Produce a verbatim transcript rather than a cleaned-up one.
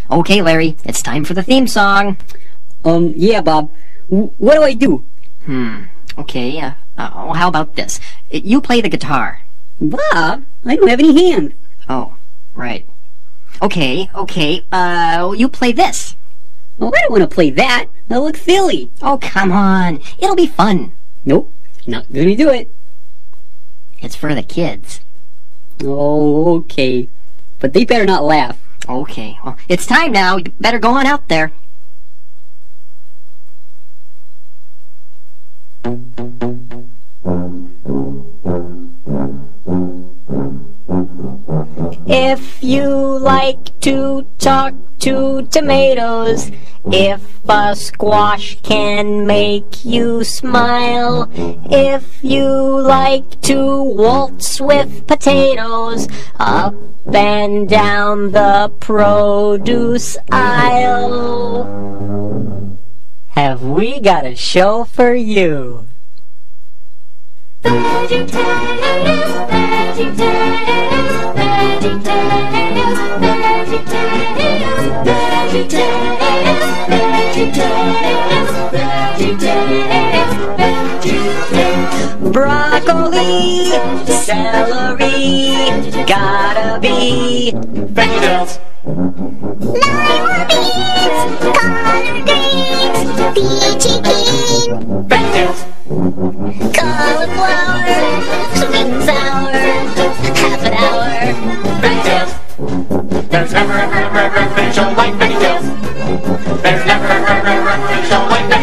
Okay, Larry, it's time for the theme song. Um, yeah, Bob. W what do I do? Hmm, okay, uh, uh, how about this? You play the guitar. Bob, I don't have any hand. Oh, right. Okay, okay, uh, you play this. Oh, I don't want to play that. That looks silly. Oh, come on. It'll be fun. Nope, not gonna do it. It's for the kids. Oh, okay. But they better not laugh. Okay, well, it's time now. You better go on out there. If you like to talk to tomatoes, if a squash can make you smile, if you like to waltz with potatoes up and down the produce aisle, have we got a show for you? VeggieTales, VeggieTales, VeggieTales, VeggieTales, VeggieTales, VeggieTales, VeggieTales. Broccoli, celery, gotta be VeggieTales. Lima beans, collard greens, peachy keen VeggieTales. Cauliflower, sweet and sour, half an hour VeggieTales. There's never ever ever ever a show like VeggieTales. There's never ever ever ever a show like VeggieTales.